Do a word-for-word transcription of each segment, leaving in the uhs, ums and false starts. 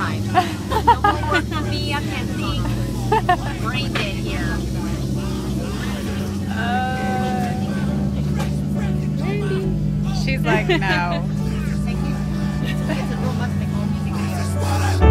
time. No more work for me. I can't think. Brain dead here. Uh, she's like, no. Thank you. It's a real must make home music video.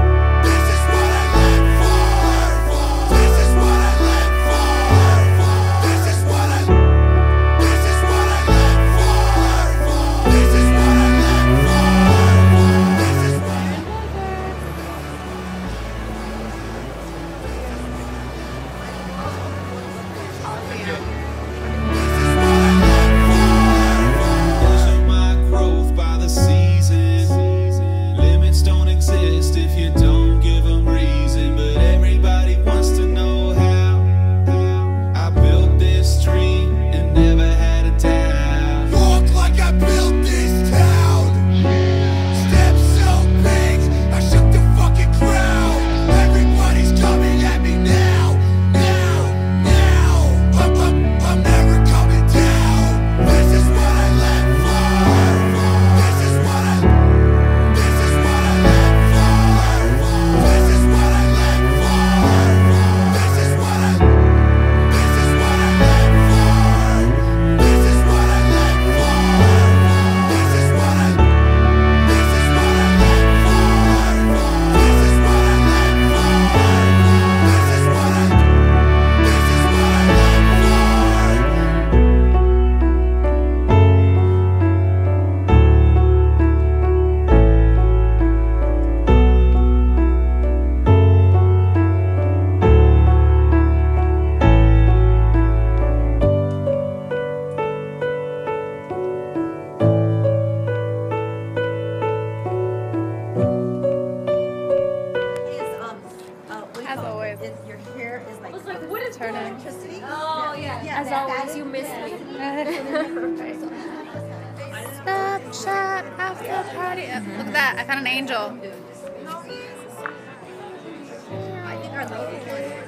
Your hair is like, like what is turning. electricity. Oh yeah. Yeah, As that- always, you miss me. Snapchat after party. Uh, Look at that. I found an angel. I think our lady